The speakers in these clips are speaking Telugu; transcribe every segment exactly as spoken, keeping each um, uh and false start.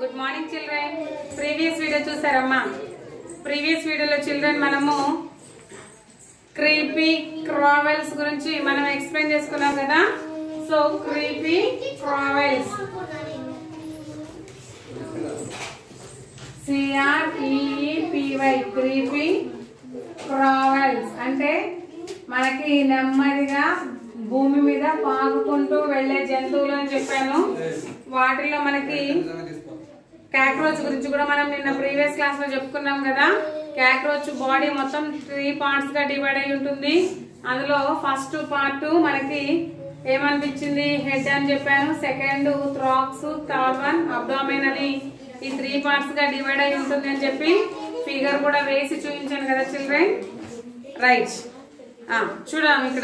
Good morning children. Previous video చూసారమ్మా? ప్రీవియస్ వీడియోలో చిల్డ్రన్ మనము క్రీపీ క్రావెల్స్ గురించి మనం ఎక్స్ప్లెయిన్ చేసుకున్నాం కదా. So creepy crawlers C R E P Y creepy crawlers అంటే మనకి నెమ్మదిగా భూమి మీద పాకుకుంటూ వెళ్లే జంతువులు అని చెప్పాను. వాటిలో మనకి కాక్రోచ్ గురించి కూడా మనం నిన్న ప్రీవియస్ క్లాస్ లో చెప్పుకున్నాం కదా. కాక్రోచ్ బాడీ మొత్తం త్రీ పార్ట్స్ గా డివైడ్ అయి ఉంటుంది. అందులో ఫస్ట్ పార్ట్ మనకి ఏమనిపించింది, హెడ్ అని చెప్పాను. Second thorax, third one abdomen అని ఈ త్రీ పార్ట్స్ గా డివైడ్ అయి ఉంటుంది అని చెప్పి ఫిగర్ కూడా వేసి చూపించాను కదా చిల్డ్రన్. రైట్, చూద్దాం ఇక్కడ.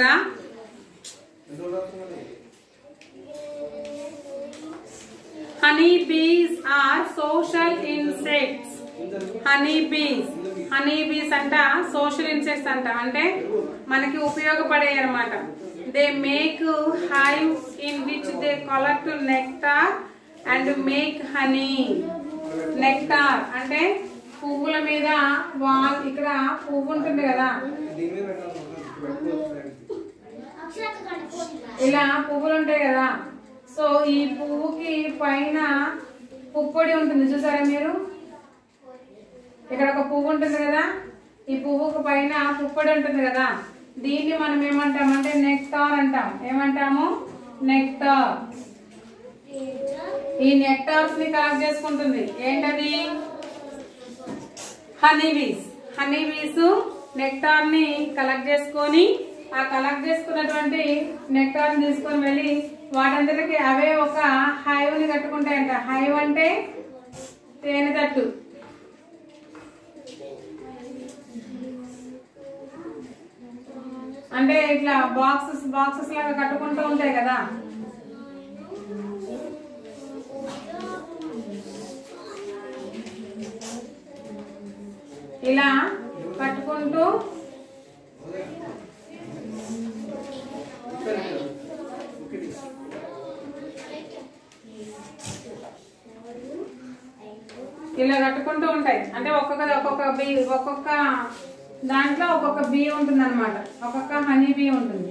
Honey bees are social insects. Honey bees, honey bees అంట సోషల్ ఇన్సెక్ట్స్ అంట, అంటే మనకి ఉపయోగపడే అన్నమాట. They make hives in which they collect nectar and make honey. nectar అంటే పువ్వుల మీద వాల్, ఇక్కడ పువ్వు ఉంటుంది కదా, ఇలా పువ్వులు ఉంటాయి కదా. సో ఈ పువ్వుకి పైన పుప్పొడి ఉంటుంది, చూసారా మీరు? ఇక్కడ ఒక పువ్వు ఉంటుంది కదా, ఈ పువ్వుకు పైన పుప్పొడి ఉంటుంది కదా. దీన్ని మనం ఏమంటామంటే నెక్టార్ అంటాం. ఏమంటాము? నెక్టార్. ఈ నెక్టార్స్ ని కలెక్ట్ చేసుకుంటుంది. ఏంటది? Honey bees. Honey bees nectar ని కలెక్ట్ చేసుకొని, ఆ కలెక్ట్ చేసుకున్నటువంటి నెక్టార్ ని తీసుకొని వెళ్ళి వాటందరికి అవే ఒక హైవ్ ని కట్టుకుంటాయంట. హైవ్ అంటే తేనె తట్టు. అంటే ఇట్లా బాక్సెస్ బాక్సెస్ లాగా కట్టుకుంటూ ఉంటాయి కదా. ఇలా కట్టుకుంటూ ఇలా కట్టుకుంటూ ఉంటాయి. అంటే ఒక్కొక్క ఒక్కొక్క బీ ఒక్కొక్క దాంట్లో ఒక్కొక్క బీ ఉంటుంది అనమాట. ఒక్కొక్క హనీ బీ ఉంటుంది.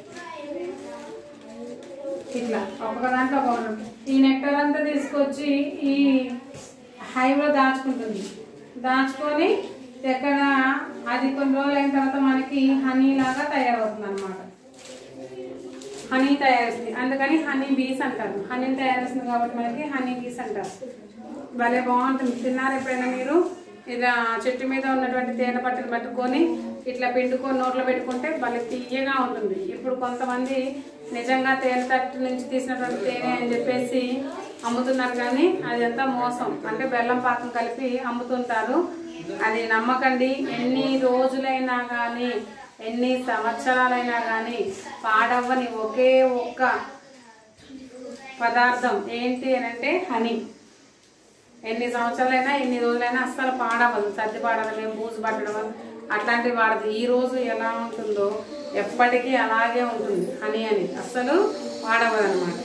ఇట్లా ఒక్కొక్క దాంట్లో ఒక్కొక్క. ఈ నెక్టర్ అంతా తీసుకొచ్చి ఈ హైవ్ లో దాచుకుంటుంది. దాచుకొని ఎక్కడ అది కొన్ని రోజులు అయిన తర్వాత మనకి హనీ లాగా తయారవుతుంది అనమాట. హనీ తయారుస్తుంది, అందుకని హనీ బీస్ అంటారు. హనీ తయారుస్తుంది కాబట్టి మనకి హనీ బీస్ అంటారు. భలే బాగుంటుంది. తిన్నారు ఎప్పుడైనా మీరు? ఇలా చెట్టు మీద ఉన్నటువంటి తేనె పట్టును పట్టుకొని ఇట్లా పిండుకొని నోట్లో పెట్టుకుంటే భలే తీయగా ఉంటుంది. ఇప్పుడు కొంతమంది నిజంగా తేనె తట్టు నుంచి తీసినటువంటి తేనె అని చెప్పేసి అమ్ముతున్నారు, కానీ అది అంతా మోసం. అంటే బెల్లం పాకం కలిపి అమ్ముతుంటారు. అది నమ్మకండి. ఎన్ని రోజులైనా కానీ, ఎన్ని సంవత్సరాలైనా కానీ పాడవ్వని ఒకే ఒక్క పదార్థం ఏంటి అని అంటే హనీ. ఎన్ని సంవత్సరాలైనా ఎన్ని రోజులైనా అస్సలు పాడవదు. సర్ది పాడడం, బూజు పట్టడం అట్లాంటివి వాడదు. ఈ రోజు ఎలా ఉంటుందో ఎప్పటికీ అలాగే ఉంటుంది హనీ అని, అస్సలు పాడవదు అనమాట.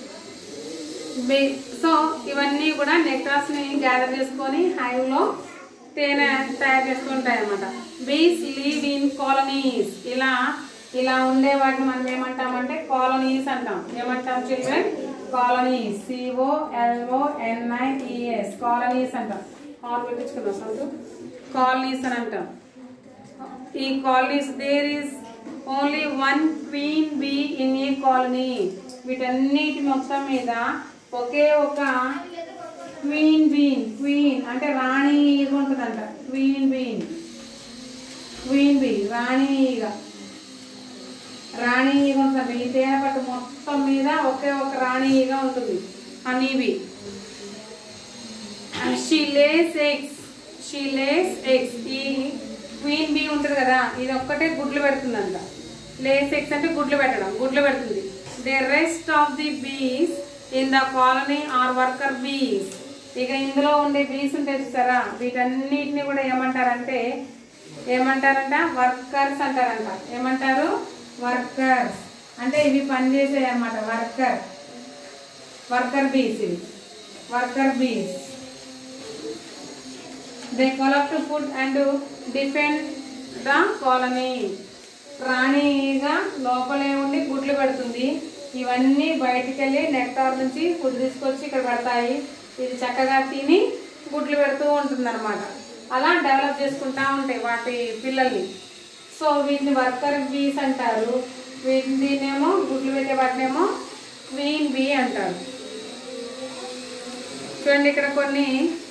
సో ఇవన్నీ కూడా నెక్టార్స్ ని గ్యాదర్ చేసుకొని హైవ్ లో తేనె తయారు చేసుకుంటాయి అనమాట. బీస్ లివ్ ఇన్ కాలనీస్. ఇలా ఇలా ఉండే వాటిని మనం ఏమంటామంటే కాలనీస్ అంటాం. ఏమంటాం చిల్డ్రన్? కాలనీస్. సిఓఎల్ఓఎన్ఐఈఎస్ కాలనీస్ అంటాం. హాల్ పెట్టించుకున్నాం సొంత కాలనీస్ అని అంటాం. ఈ colonies there is only one queen be in a colony. వీటన్నిటి మొత్తం మీద ఒకే ఒక క్వీన్ బీన్. క్వీన్ అంటే రాణి ఈగ ఉంటుందంట. క్వీన్ బీన్, క్వీన్ బీ రాణి ఈగ. రాణి ఈగ ఉంటుంది. ఈ తేనె పట్టు మొత్తం మీద ఒకే ఒక రాణి ఈగ ఉంటుంది, honey bee. She lays eggs. She lays eggs. ఈ క్వీన్ బీ ఉంటుంది కదా, ఇది ఒక్కటే గుడ్లు పెడుతుందంట. లేస్ ఎగ్స్ అంటే గుడ్లు పెట్టడం, గుడ్లు పెడుతుంది. The rest of the bees in the colony are worker bees. ఇక ఇందులో ఉండే బీస్ ఉంటాయి చూసారా, వీటన్నిటిని కూడా ఏమంటారంటే ఏమంటారంట వర్కర్స్ అంటారంట. ఏమంటారు? వర్కర్స్. అంటే ఇవి పనిచేసాయి అన్నమాట. వర్కర్ వర్కర్ బీస్ ఇవి. worker bees. They collect food and defend the colony. రాణిగా లోపలే ఉండి గుడ్లు పెడుతుంది. ఇవన్నీ బయటికి వెళ్ళి నెక్టార్ నుంచి ఫుడ్ తీసుకొచ్చి ఇక్కడ పెడతాయి. ఇది చక్కగా తిని గుడ్లు పెడుతూ ఉంటుంది అనమాట. అలా డెవలప్ చేసుకుంటా ఉంటాయి వాటి పిల్లల్ని. సో వీటిని వర్కర్ బీస్ అంటారు. వీటినేమో గుడ్లు పెట్టే వాటినేమో క్వీన్ బీ అంటారు. చూడండి ఇక్కడ కొన్ని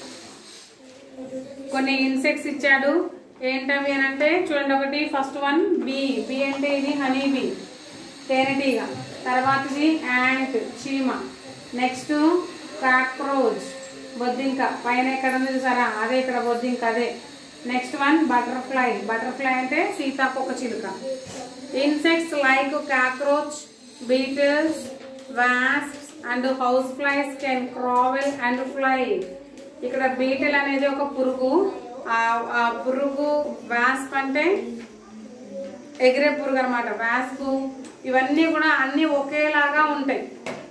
కొన్ని ఇన్సెక్ట్స్ ఇచ్చాడు. ఏంటవి అని అంటే చూడండి, ఒకటి ఫస్ట్ వన్ బీ. బీ అంటే ఇది హనీ బీ, తేనెటీగ. తర్వాతది యాంట్, చీమ. నెక్స్ట్ కాక్రోచ్, బొద్దింక. పైన ఎక్కడ ఉంది చూసారా, అదే ఇక్కడ బొద్దింక, అదే. Next one butterfly. బటర్ఫ్లై అంటే సీతాకోక చిలుక. Insects like cockroach, beetles, wasps and house flies can crawl and fly. ఇక్కడ బీటిల్ అనేది ఒక పురుగు. ఆ పురుగు, వాస్ప్ అంటే ఎగిరే పురుగు అనమాట. వాస్ప్ ఇవన్నీ కూడా అన్ని ఒకేలాగా ఉంటాయి,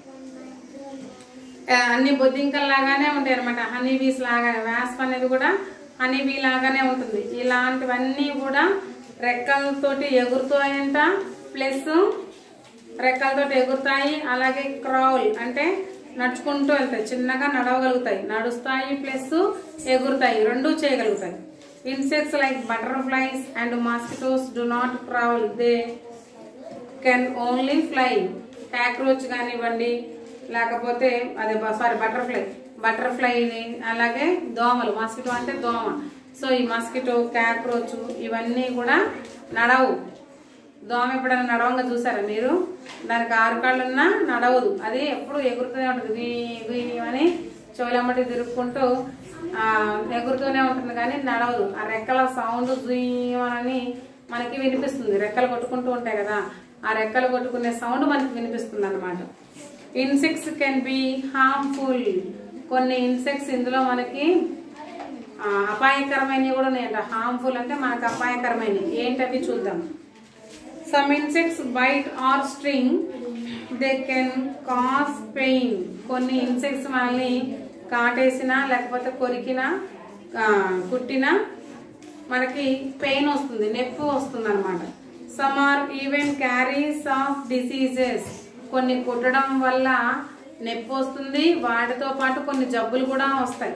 అన్ని బొద్దింకల్లాగానే ఉంటాయి అనమాట. హనీ బీస్ లాగానే వాస్ప్ అనేది కూడా హనీ బీ లాగానే ఉంటుంది. ఇలాంటివన్నీ కూడా రెక్కలతోటి ఎగురుతాయంట, ప్లస్ రెక్కలతోటి ఎగురుతాయి. అలాగే క్రౌల్ అంటే నడుచుకుంటూ వెళ్తాయి, చిన్నగా నడవగలుగుతాయి, నడుస్తాయి ప్లస్ ఎగురుతాయి, రెండు చేయగలుగుతాయి. Insects like butterflies and mosquitoes do not crawl, they can only fly. Cockroach కానివ్వండి, లేకపోతే అదే సారీ బటర్ఫ్లై బటర్ఫ్లైని అలాగే దోమలు, మాస్కిటో అంటే దోమ. సో ఈ మాస్కిటో, కాక్రోచ్ ఇవన్నీ కూడా నడవు. దోమ ఎప్పుడైనా నడవంగా చూసారా మీరు? దానికి ఆరు కాళ్ళున్నా నడవదు, అది ఎప్పుడు ఎగురుతూనే ఉంటుంది. గుయ్ గుయ్ అని చెవులమ్మటి తిరుక్కుంటూ ఎగురుతూనే ఉంటుంది కానీ నడవదు. ఆ రెక్కల సౌండ్ గుయ్యమని మనకి వినిపిస్తుంది. రెక్కలు కొట్టుకుంటూ ఉంటాయి కదా, ఆ రెక్కలు కొట్టుకునే సౌండ్ మనకి వినిపిస్తుంది అనమాట. Insects can be harmful. కొన్ని ఇన్సెక్ట్స్ ఇందులో మనకి అపాయకరమైనవి కూడా ఉన్నాయంట. హార్మ్ఫుల్ అంటే మనకు అపాయకరమైనవి ఏంటవి చూద్దాం. Some insects bite or sting, they can cause pain. కొన్ని ఇన్సెక్ట్స్ మనల్ని కాటేసినా లేకపోతే కొరికినా కుట్టినా మనకి పెయిన్ వస్తుంది, నొప్పి వస్తుంది అనమాట. Some are even carries of diseases. కొన్ని కుట్టడం వల్ల నొప్పి వస్తుంది, వాటితో పాటు కొన్ని జబ్బులు కూడా వస్తాయి.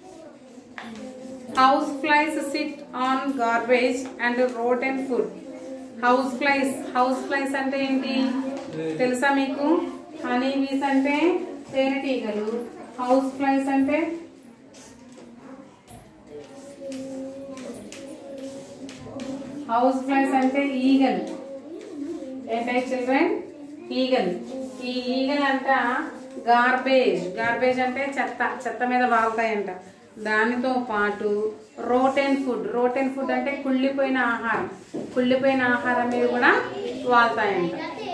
House flies sit on garbage and rotten food. House flies house flies అంటే ఏంటి తెలుసా మీకు? హనీ బీస్ అంటే తేనెటీగలు, హౌస్ ఫ్లైస్ అంటే హౌస్ ఫ్లైస్ అంటే ఈగలు. ఏంటై చిల్డ్రన్? ఈగలు. ఈ ఈగలు అంట గార్బేజ్. గార్బేజ్ అంటే చెత్త, చెత్త మీద వాళ్తాయంట. దానితో పాటు రోటెన్ ఫుడ్. రోటెన్ ఫుడ్ అంటే కుళ్ళిపోయిన ఆహారం. కుళ్ళిపోయిన ఆహారం మీద కూడా వాళ్తాయంట.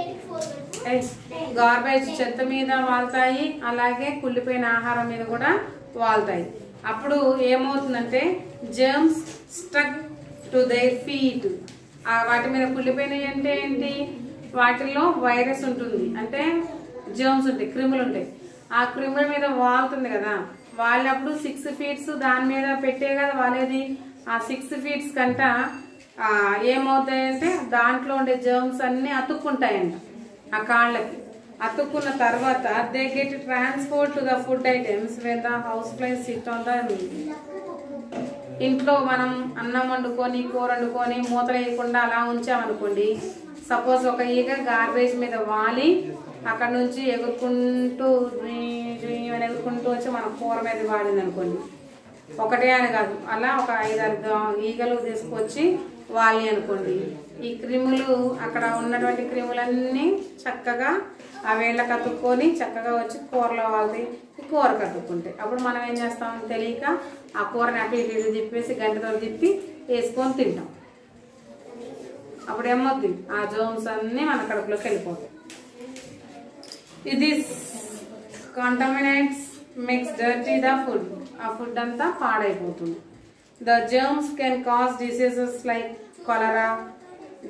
గార్బేజ్ చెత్త మీద వాళ్తాయి, అలాగే కుళ్ళిపోయిన ఆహారం మీద కూడా వాళ్తాయి. అప్పుడు ఏమవుతుందంటే germs stuck to their feet. వాటి మీద కుళ్ళిపోయినవి అంటే ఏంటి? వాటిల్లో వైరస్ ఉంటుంది, అంటే జర్మ్స్ ఉంటాయి, క్రిములు ఉంటాయి. ఆ క్రిముల మీద వాళ్తుంది కదా, వాళ్ళప్పుడు సిక్స్ ఫీట్స్ దాని మీద పెట్టే కదా వాళ్ళేది. ఆ సిక్స్ ఫీట్స్ కంట ఏమవుతాయంటే దాంట్లో ఉండే జర్మ్స్ అన్ని అతుక్కుంటాయంట ఆ కాళ్ళకి. అతుక్కున్న తర్వాత they get transport to the food items when the house flies sit on the. ఇంట్లో మనం అన్నం వండుకొని కూర వండుకొని మూతలు వేయకుండా అలా ఉంచామనుకోండి, సపోజ్ ఒక ఈగ గార్బేజ్ మీద వాలి అక్కడ నుంచి ఎగురుకుంటూ అని ఎగురుకుంటూ వచ్చి మన కూర మీద వాడింది అనుకోండి, ఒకటే అని కాదు అలా ఒక ఐదారు ఈగలు తీసుకొచ్చి వాలి అనుకోండి, ఈ క్రిములు అక్కడ ఉన్నటువంటి క్రిములన్నీ చక్కగా ఆ వేళ్ళకి అతుక్కొని చక్కగా వచ్చి కూరలో వాళ్ళది కూర కట్టుకుంటాయి. అప్పుడు మనం ఏం చేస్తాం తెలియక ఆ కూరని అటు ఇటు తిప్పేసి గంటతో తిప్పి వేసుకొని తింటాం. అప్పుడు ఏమవుతుంది ఆ జోమ్స్ అన్నీ మన కడుపులోకి వెళ్ళిపోతాయి. ఇది contaminates makes dirty the food. ఆ ఫుడ్ అంతా పాడైపోతుంది. The germs can cause diseases like cholera,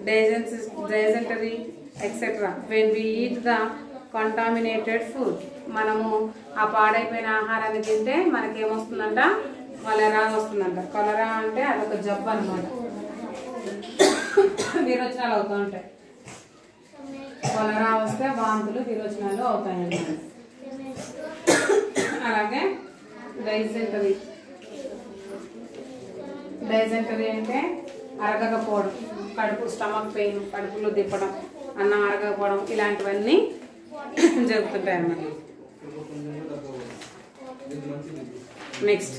dysentery, et cetera when we eat the contaminated food. మనము ఆ పాడైపోయిన ఆహారాన్ని తింటే మనకేమొస్తుందంట, కొలెరా వస్తుందంట. కొలెరా అంటే అదొక జబ్బు అనమాట, విరోచనాలు అవుతూ ఉంటాయి. కొలెరా వస్తే వాంతులు విరోచనాలు అవుతాయి. అలాగే డైసెంటరీ. డైసెంటరీ అంటే అరగకపోవడం, కడుపు స్టమక్ పెయిన్, కడుపులో తిప్పడం, అన్నం అరగకపోవడం, ఇలాంటివన్నీ జరుగుతుంటాయి అన్నమాట. Next,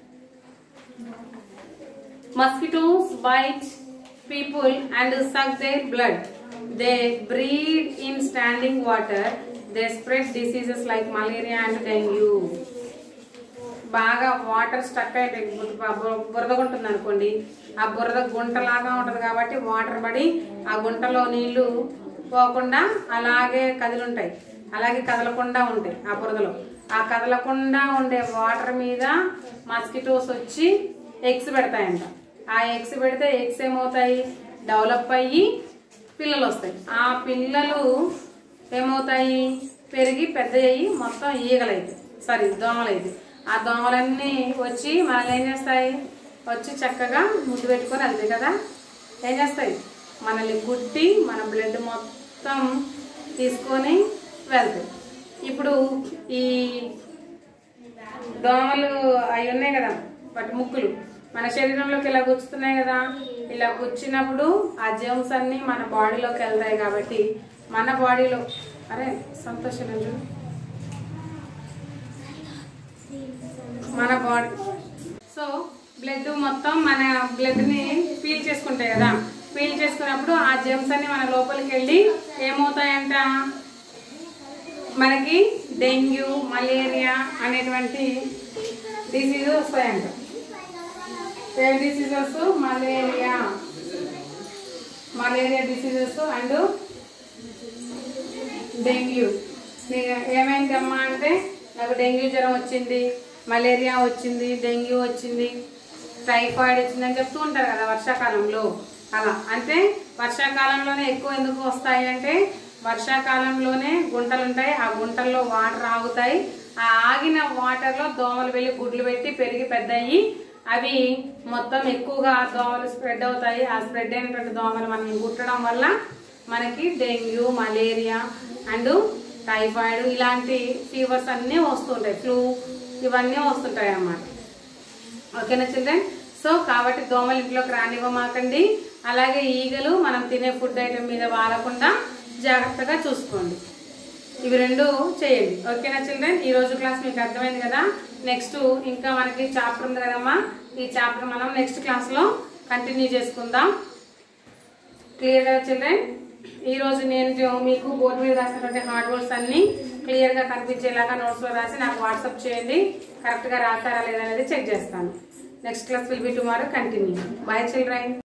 mosquitoes bite people and suck their blood. They breed in standing water. They spread diseases like malaria and dengue. బాగా వాటర్ స్టక్ అయితే బురద ఉంటుంది అనుకోండి, ఆ బురద గుంటలాగా ఉంటుంది కాబట్టి వాటర్ పడి ఆ గుంటలో నీళ్లు పోకుండా అలాగే కదిలుంటాయి, అలాగే కదలకుండా ఉంటాయి. ఆ బురదలో ఆ కదలకుండా ఉండే వాటర్ మీద మస్కిటోస్ వచ్చి ఎగ్స్ పెడతాయంట. ఆ ఎగ్స్ పెడితే ఎగ్స్ ఏమవుతాయి, డెవలప్ అయ్యి పిల్లలు వస్తాయి. ఆ పిల్లలు ఏమవుతాయి, పెరిగి పెద్ద అయ్యి మొత్తం ఈగలైతే సారీ దోమలైతే ఆ దోమలన్నీ వచ్చి మనల్ని ఏం చేస్తాయి, వచ్చి చక్కగా ముద్దు పెట్టుకొని వెళ్తాయి కదా. ఏం చేస్తాయి, మనల్ని గుట్టి మన బ్లడ్ మొత్తం తీసుకొని వెళ్తాయి. ఇప్పుడు ఈ దోమలు అవి ఉన్నాయి కదా, వాటి ముక్కులు మన శరీరంలోకి ఇలా గుచ్చుతున్నాయి కదా. ఇలా గుచ్చినప్పుడు ఆ జెమ్స్ అన్ని మన బాడీలోకి వెళ్తాయి కాబట్టి మన బాడీలో అరే సంతోషం మన బాడీ సో బ్లడ్ మొత్తం మన బ్లడ్ని ఫీల్ చేసుకుంటాయి కదా. ఫీల్ చేసుకున్నప్పుడు ఆ జెమ్స్ అన్ని మన లోపలికి వెళ్ళి ఏమవుతాయంట, మనకి డెంగ్యూ, మలేరియా అనేటువంటి డిసీజెస్ వస్తాయంట. ఏం diseases, malaria malaria diseases and dengue. ఏమైంది అమ్మా అంటే, నాకు డెంగ్యూ జ్వరం వచ్చింది, మలేరియా వచ్చింది, డెంగ్యూ వచ్చింది, టైఫాయిడ్ వచ్చిందని చెప్తూ ఉంటారు కదా వర్షాకాలంలో. అలా అంటే వర్షాకాలంలోనే ఎక్కువ ఎందుకు వస్తాయి అంటే, వర్షాకాలంలోనే గుంటలు ఉంటాయి, ఆ గుంటల్లో వాటర్ ఆగుతాయి. ఆ ఆగిన వాటర్లో దోమలు వెళ్ళి గుడ్లు పెట్టి పెరిగి పెద్ద అయ్యి అవి మొత్తం ఎక్కువగా దోమలు స్ప్రెడ్ అవుతాయి. ఆ స్ప్రెడ్ అయినటువంటి దోమలు మనం కుట్టడం వల్ల మనకి డెంగ్యూ, మలేరియా అండ్ టైఫాయిడ్ ఇలాంటి ఫీవర్స్ అన్నీ వస్తుంటాయి, ఫ్లూ ఇవన్నీ వస్తుంటాయి అన్నమాట. ఓకేనా చిల్డ్రన్? సో కాబట్టి దోమలు ఇంట్లోకి రానివ్వమాకండి. అలాగే ఈగలు మనం తినే ఫుడ్ ఐటమ్ మీద వాలకుండా జాగ్రత్తగా చూసుకోండి. ఇవి రెండు చేయండి. ఓకేనా చిల్డ్రన్? ఈ రోజు క్లాస్ మీకు అర్థమైంది కదా. నెక్స్ట్ ఇంకా మనకి చాప్టర్ ఉంది కదమ్మా, ఈ చాప్టర్ మనం నెక్స్ట్ క్లాస్లో కంటిన్యూ చేసుకుందాం. క్లియర్గా చిల్డ్రన్? ఈరోజు నేను మీకు బోర్డు మీద రాసినటువంటి హార్డ్ వర్డ్స్ అన్ని క్లియర్గా కనిపించేలాగా నోట్స్లో రాసి నాకు వాట్సాప్ చేయండి. కరెక్ట్గా రాసారా లేదా అనేది చెక్ చేస్తాను. Next class will be tomorrow. Continue. Bye children.